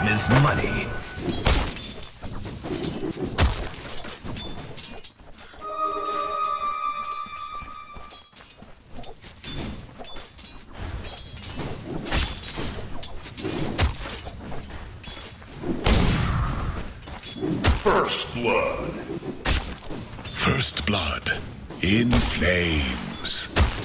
is money. First blood. First blood in flames.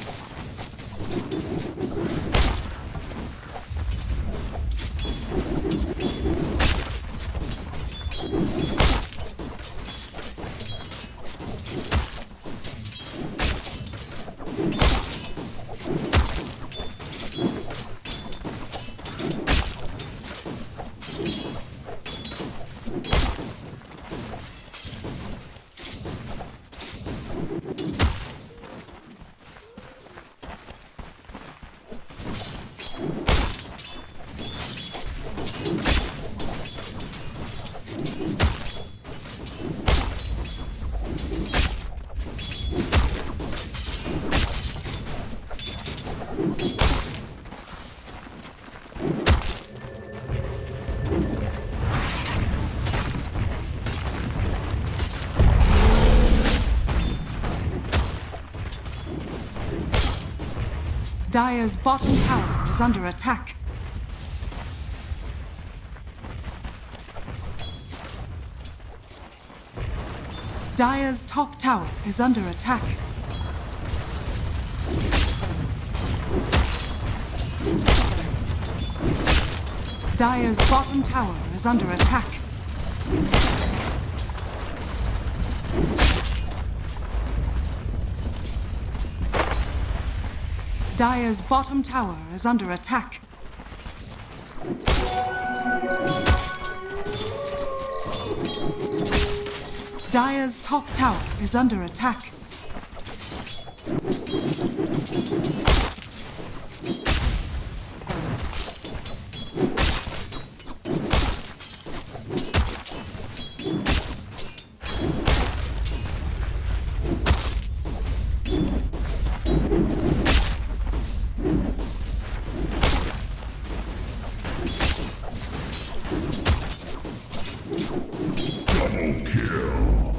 Dire's bottom tower is under attack. Dire's top tower is under attack. Dire's bottom tower is under attack. Dire's bottom tower is under attack. Dire's top tower is under attack. Double kill.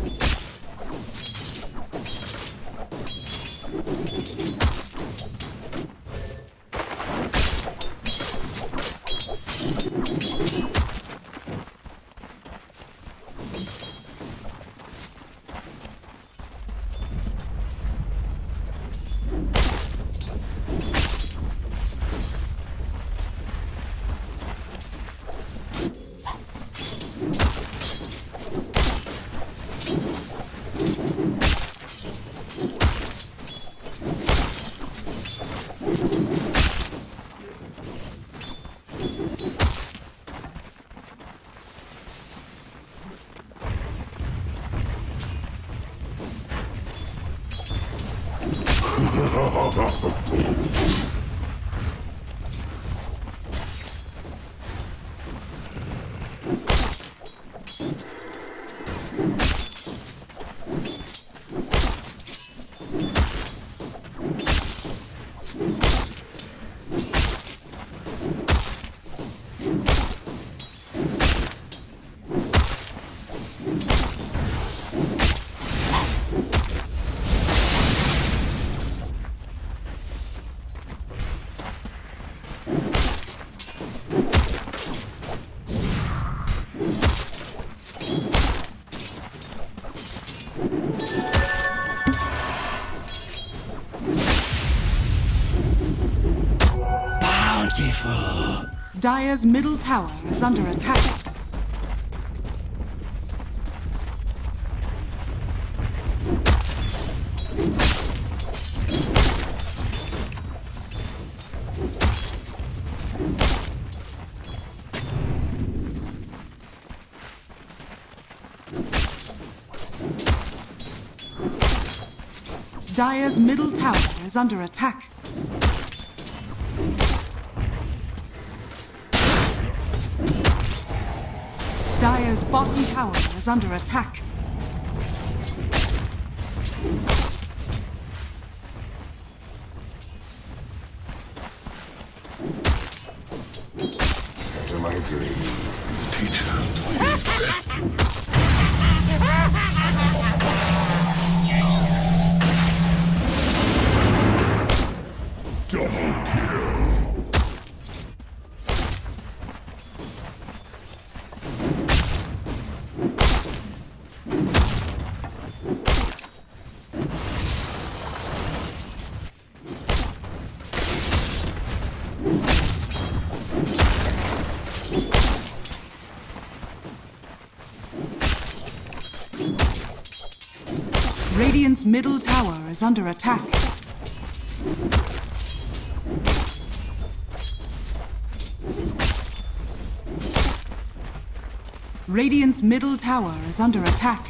Bountiful. Dire's middle tower is under attack. Dire's middle tower is under attack. Dire's bottom tower is under attack. my dreams. Teacher, Double kill. Radiant's middle tower is under attack. Radiant's middle tower is under attack.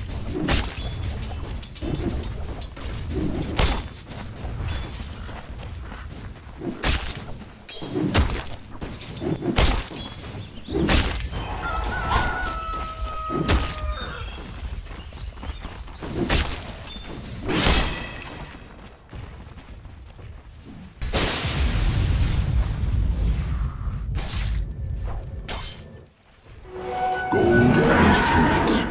gold and sweet.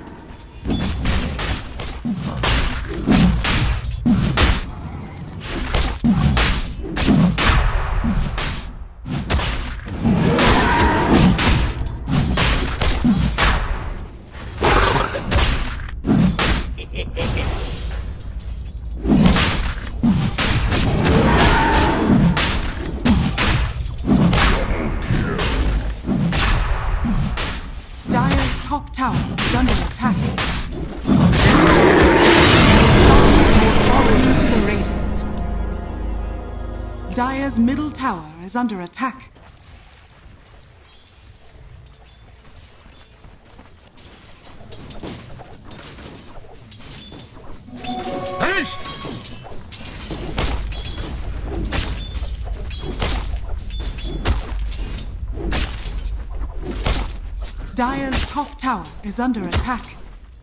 Dire's top tower is under attack. Shaman has fallen into the Radiant. Dire's middle tower is under attack. Haste! Dire's top tower is under attack.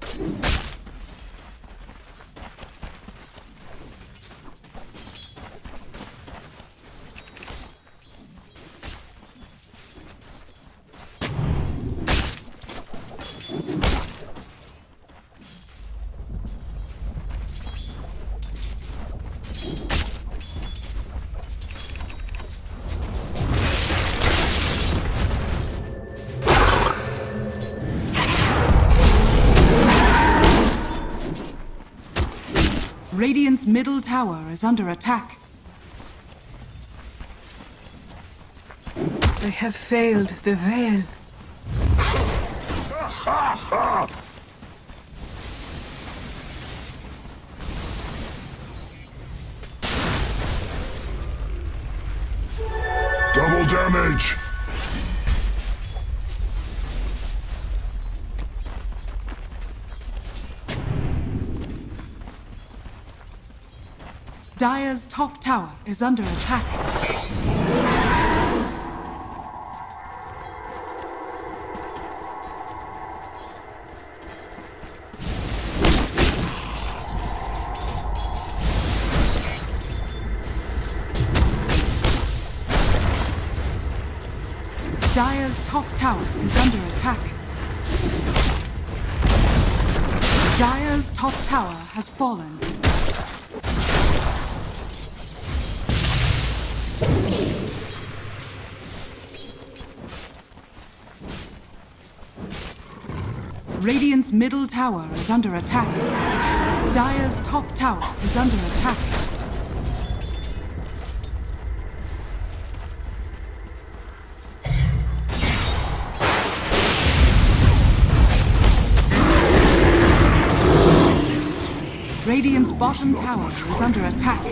Radiant's middle tower is under attack. I have failed the Veil. Double damage! Dire's top tower is under attack. Dire's top tower is under attack. Dire's top tower has fallen. Radiant's middle tower is under attack. Dire's top tower is under attack. Radiant's bottom tower is under attack.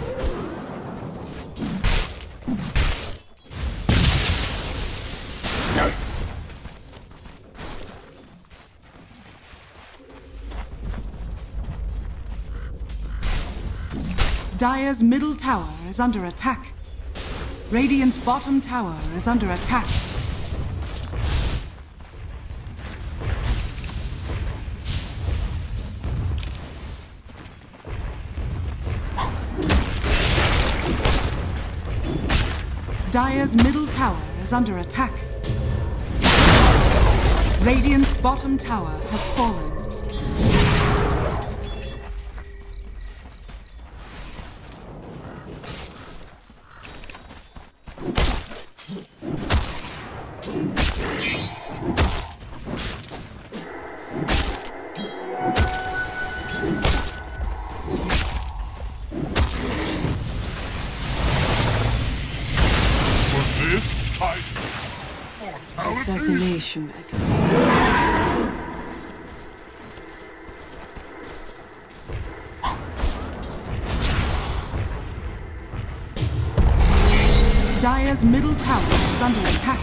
Dire's middle tower is under attack. Radiant's bottom tower is under attack. Dire's middle tower is under attack. Radiant's bottom tower has fallen. Assassination method. Dire's middle tower is under attack.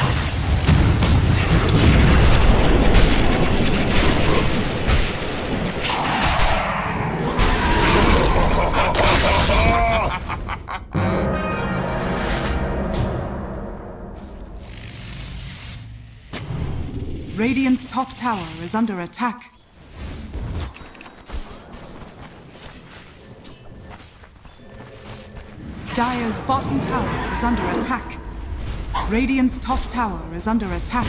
Radiant's top tower is under attack. Dire's bottom tower is under attack. Radiant's top tower is under attack.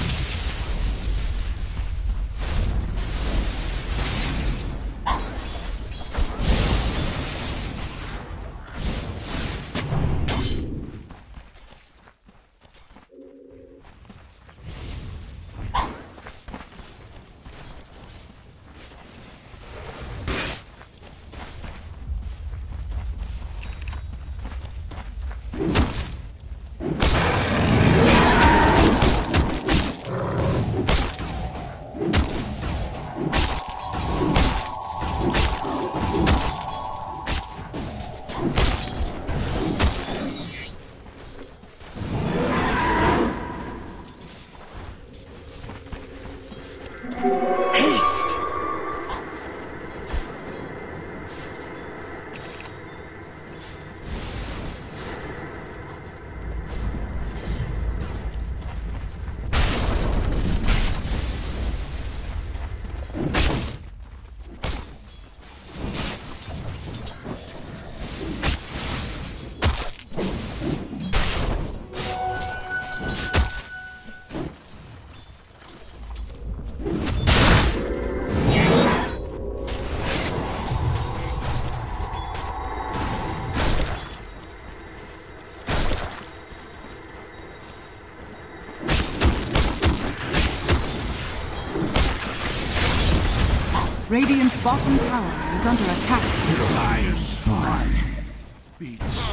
Radiant's bottom tower is under attack. Lion's heart beats.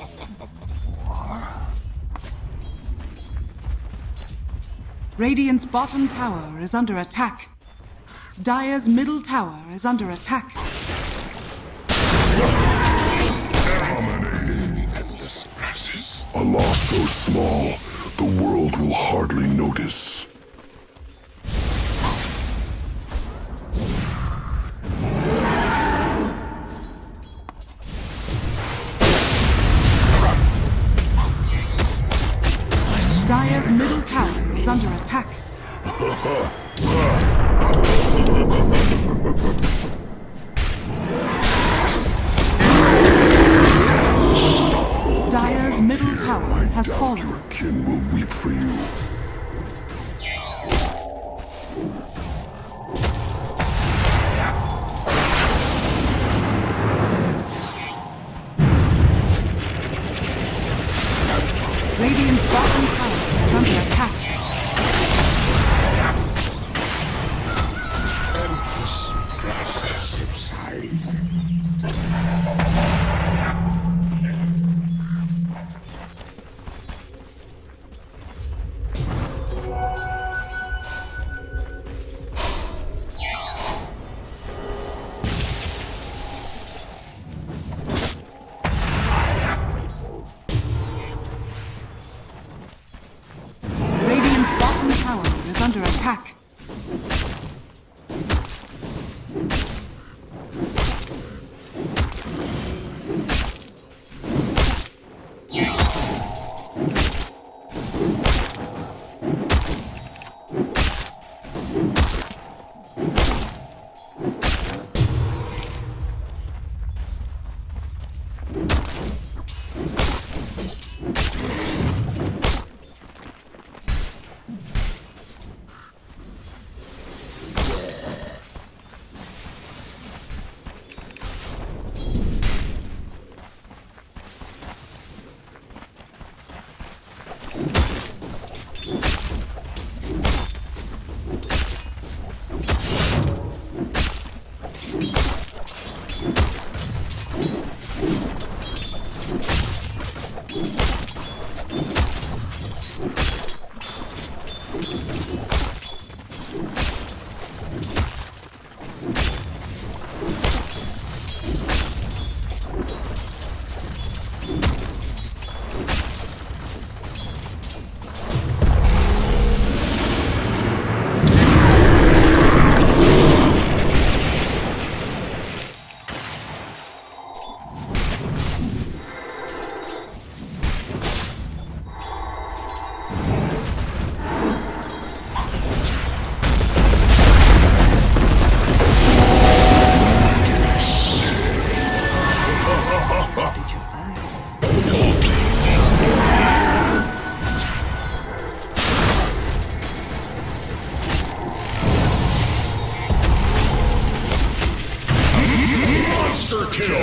Radiant's bottom tower is under attack. Dire's middle tower is under attack. Dominating. Endless grasses. A loss so small, the world will hardly notice. Dire's middle tower is under attack. Dire's middle tower has Doubt fallen. your kin will weep for you. Radiant's bottom tower is under attack. Endless grasses subside. Radiant's bottom tower is under attack. Monster kill!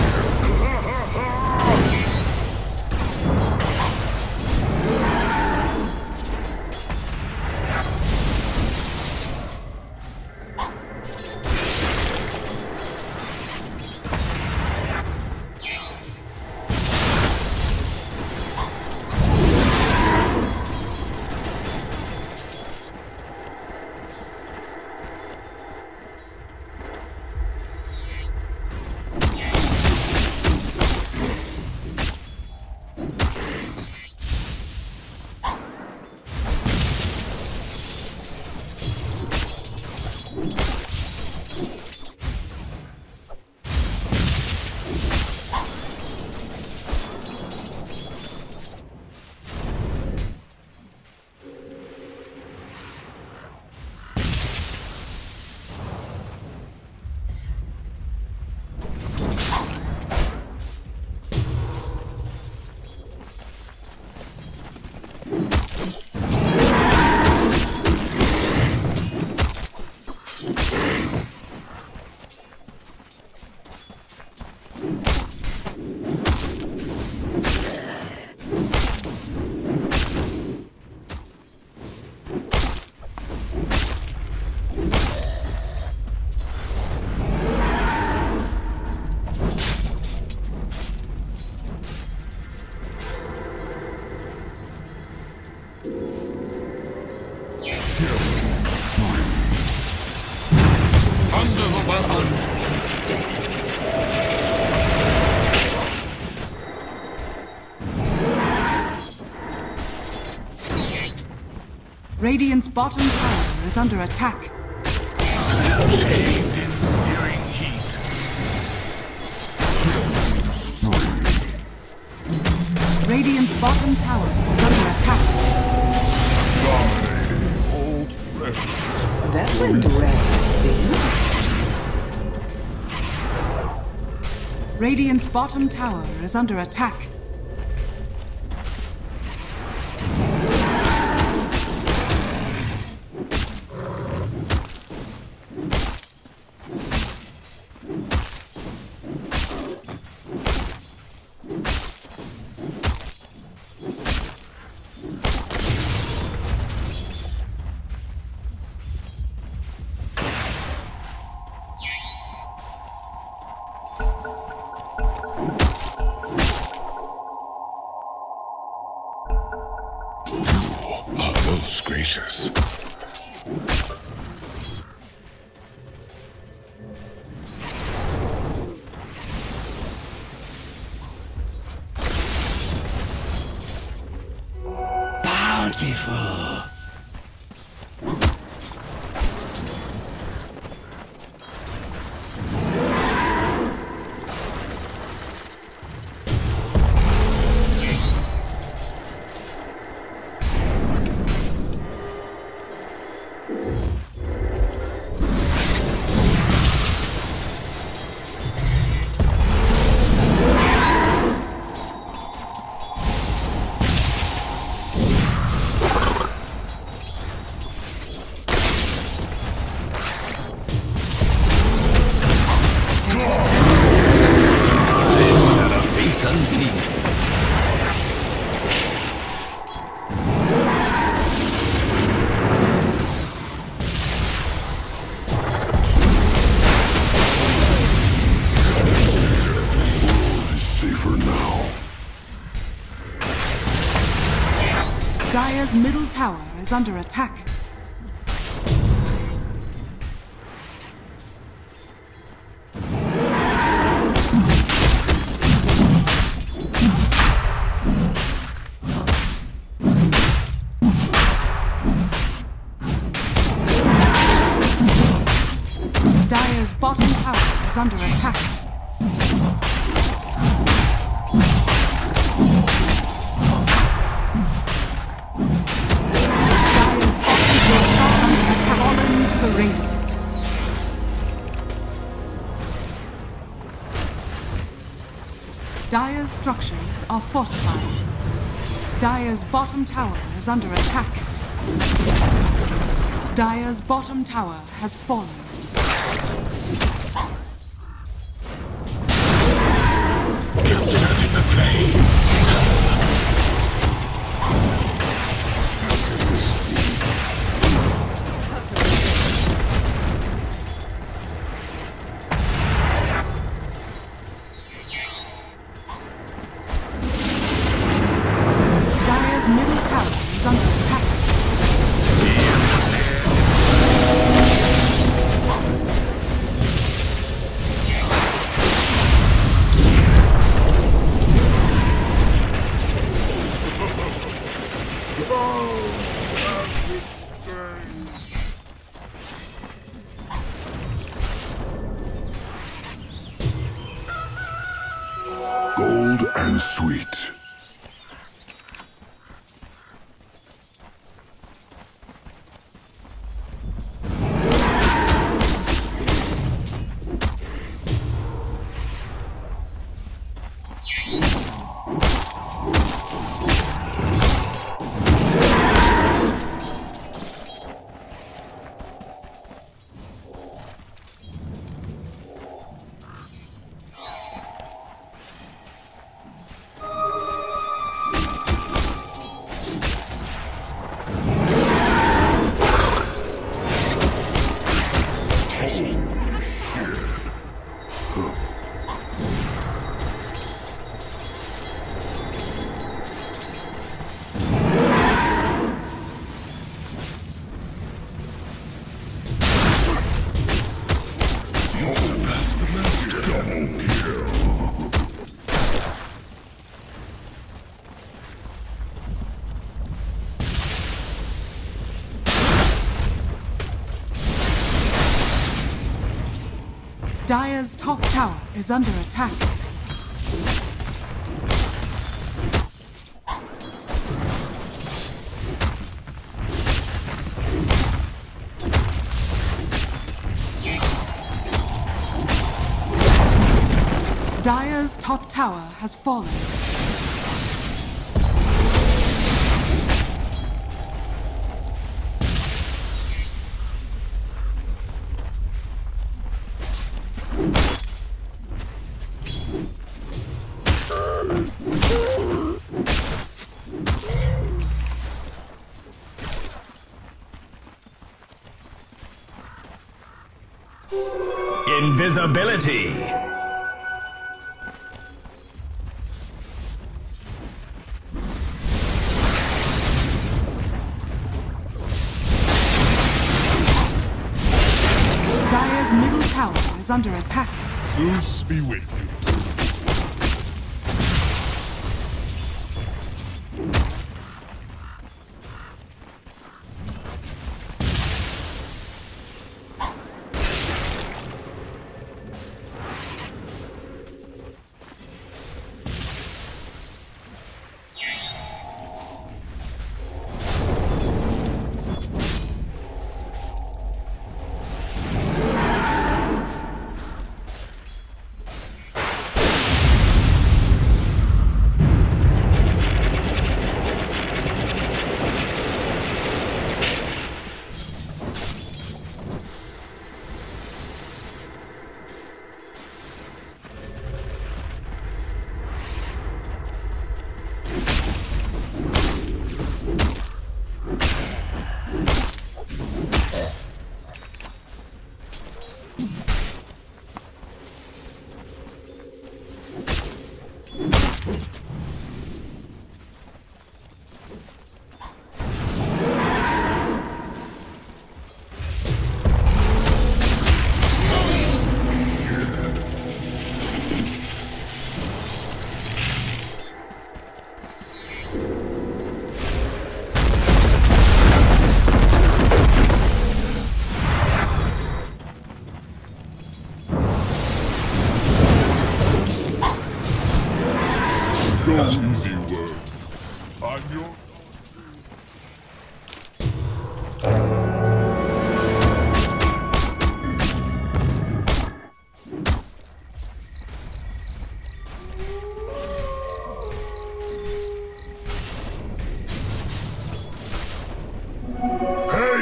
Under the weapon! Radiant's bottom tower is under attack. Bathed in searing heat. Radiant's bottom tower is under attack. Dominating old friends. That went well. Radiant's bottom tower is under attack. Oh, most gracious. Bountiful. tower is under attack. Dire's bottom tower is under attack. Dire's bottom tower has fallen to the Radiant. Dire's structures are fortified. Dire's bottom tower is under attack. Dire's bottom tower has fallen. Dire's middle tower is under attack. Gold and sweet. Dire's top tower is under attack. Dire's top tower has fallen. Invisibility. Dire's middle tower is under attack. Zeus be with you.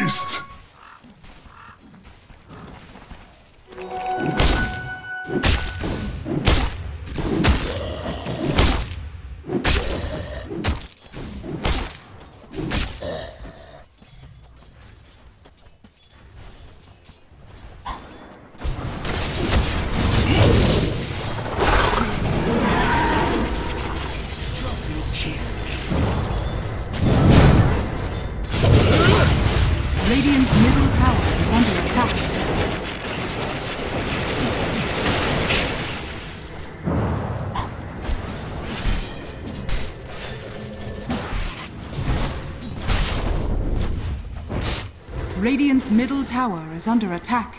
waste! Radiant's middle tower is under attack. Radiant's middle tower is under attack.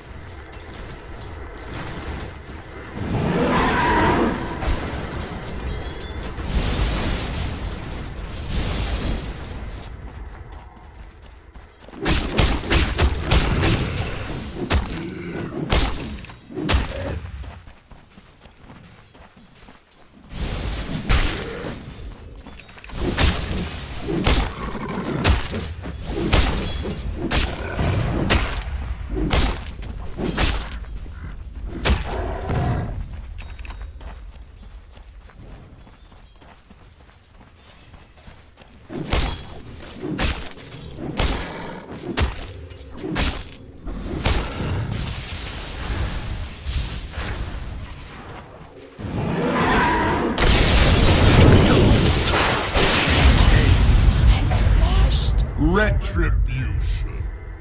Retribution.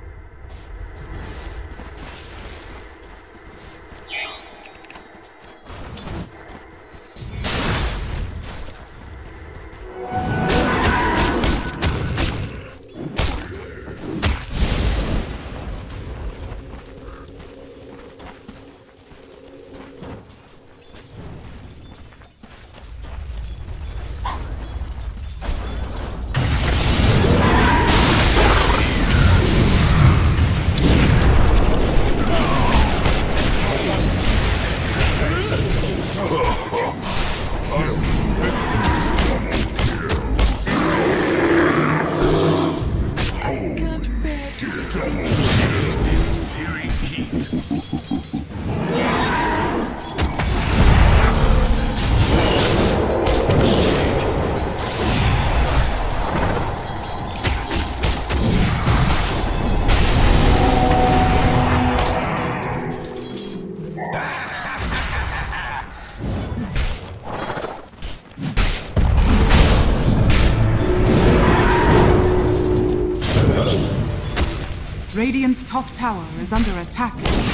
Radiant's top tower is under attack.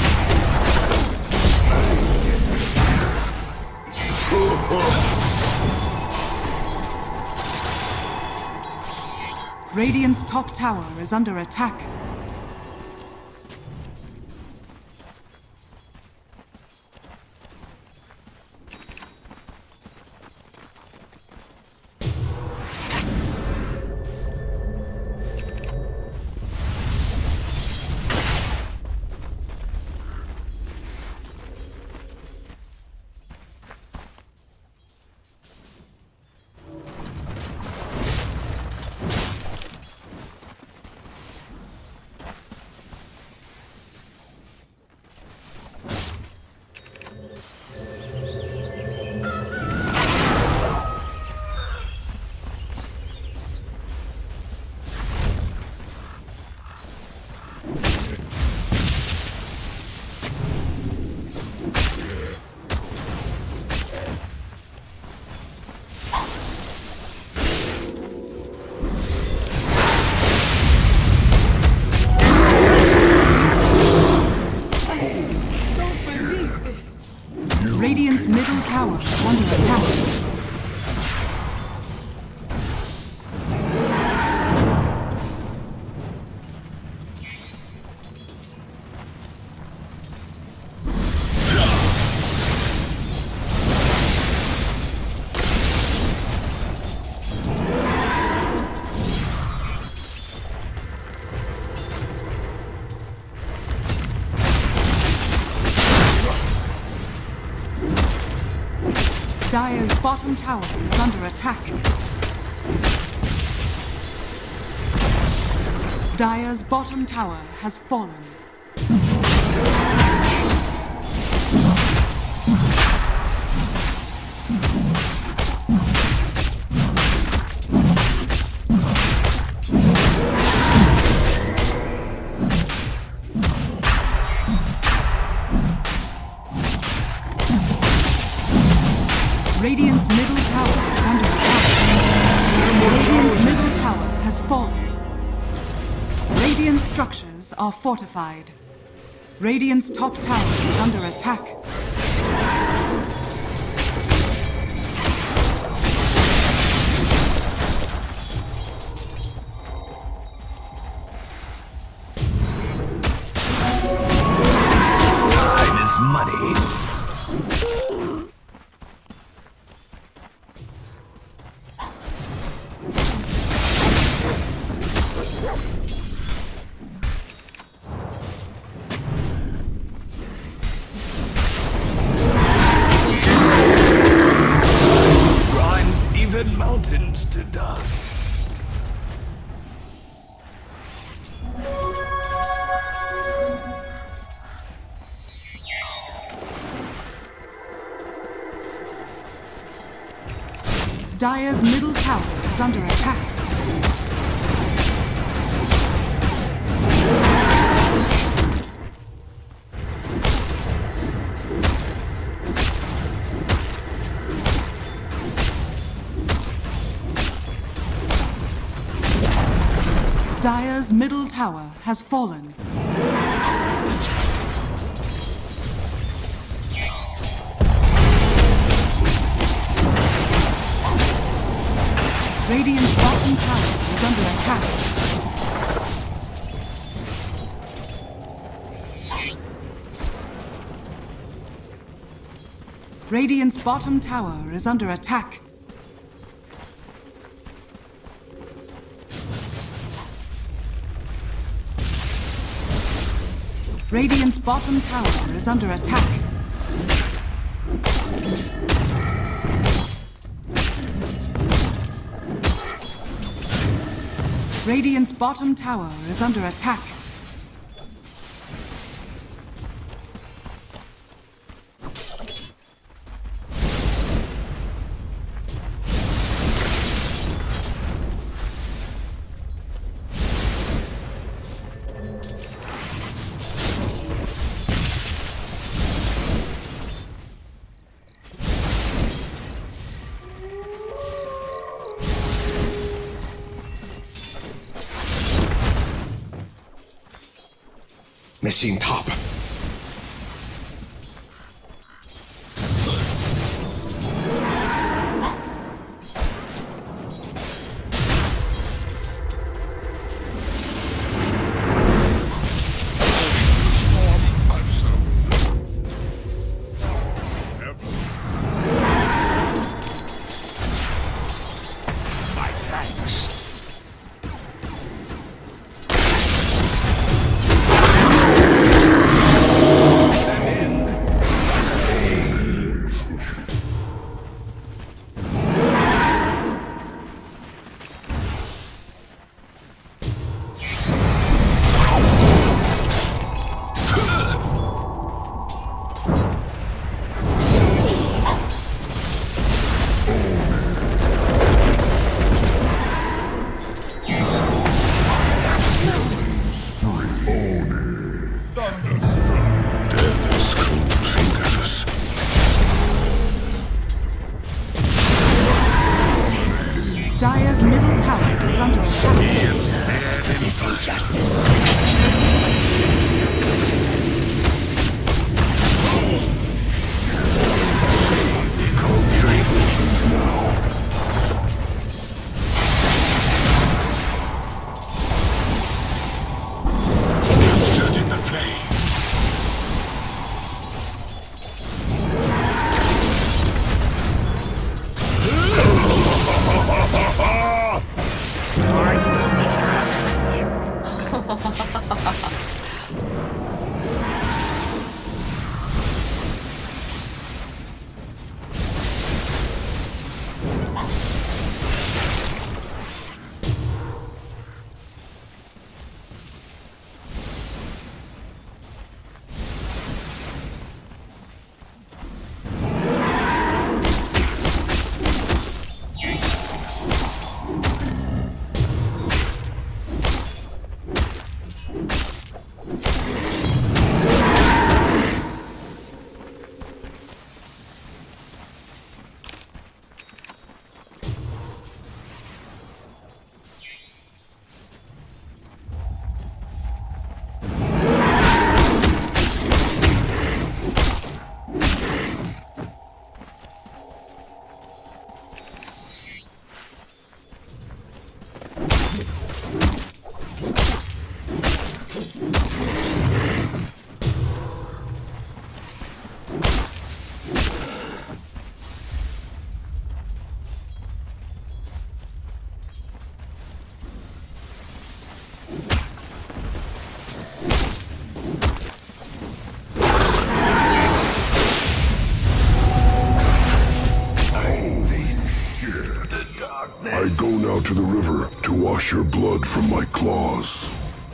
Radiant's top tower is under attack. Radiant's middle tower is under attack. Dire's bottom tower is under attack. Dire's bottom tower has fallen. Radiant's middle tower is under attack. Radiant's middle tower has fallen. Radiant structures are fortified. Radiant's top tower is under attack. Time is money. Mountains to dust. Dire's middle tower is under attack. Dire's middle tower has fallen. Radiant's bottom tower is under attack. Radiant's bottom tower is under attack. Radiant's bottom tower is under attack. Radiant's bottom tower is under attack. Missing top. Dire's middle tower is under attack. This injustice. blood from my claws.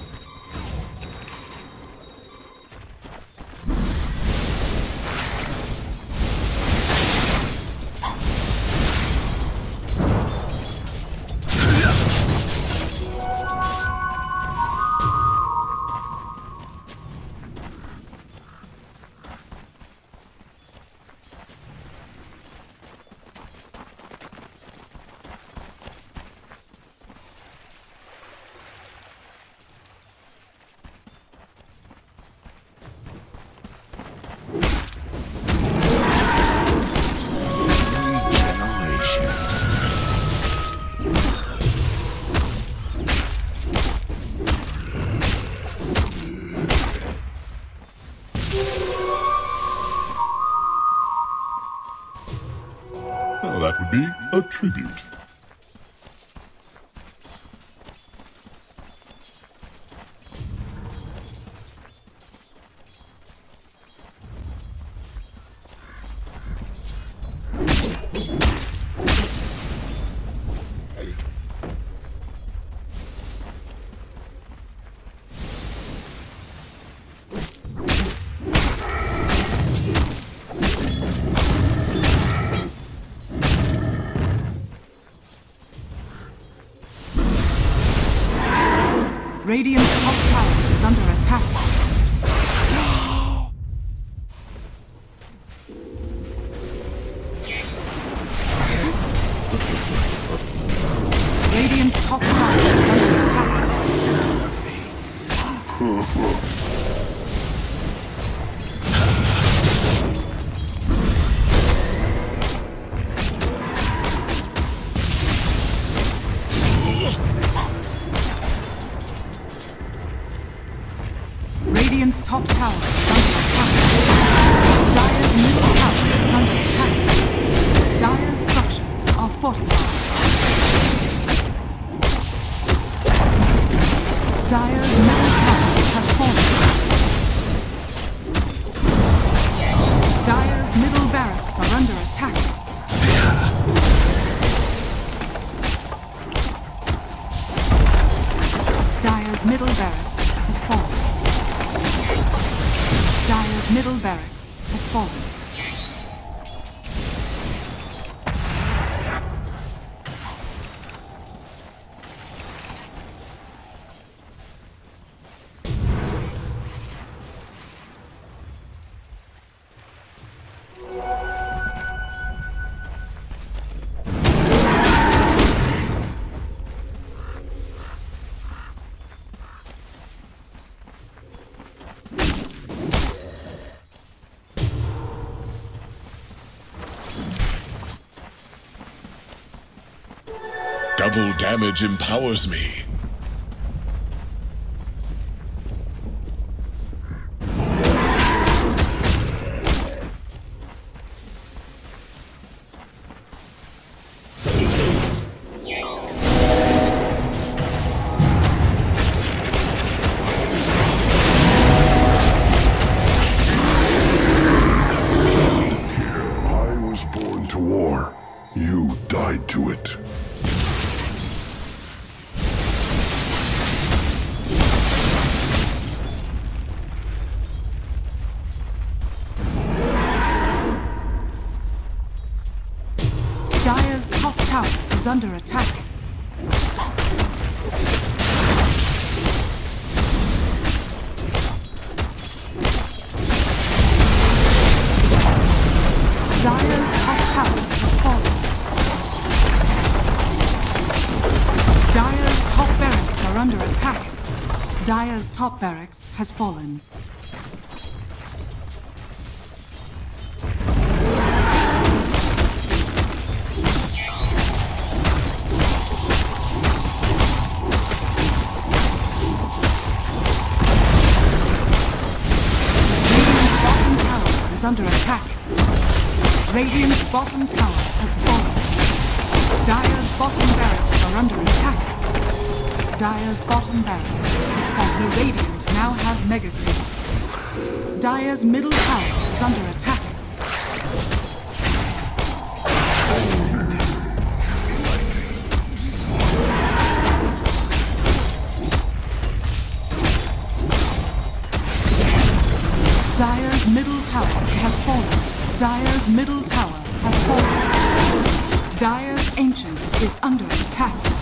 Now that would be a tribute. Radiant's top tower is under attack. Radiant's top tower is under attack. Radiant's top tower is under attack. Dire's middle tower is under attack. Dire's structures are fortified. Dire's middle tower has fallen. Dire's middle barracks are under attack. Dire's middle barracks has fallen. Dire's middle barracks has fallen. Double damage empowers me. I was born to war. You died to it. Dire's top tower is under attack. Dire's top tower has fallen. Dire's top barracks are under attack. Dire's top barracks has fallen. Under attack. Radiant's bottom tower has fallen. Dire's bottom barracks are under attack. Dire's bottom barracks has fallen. The Radiant now have mega creeps. Dire's middle tower is under attack. Dire's middle tower has fallen. Dire's middle tower has fallen. Dire's Ancient is under attack.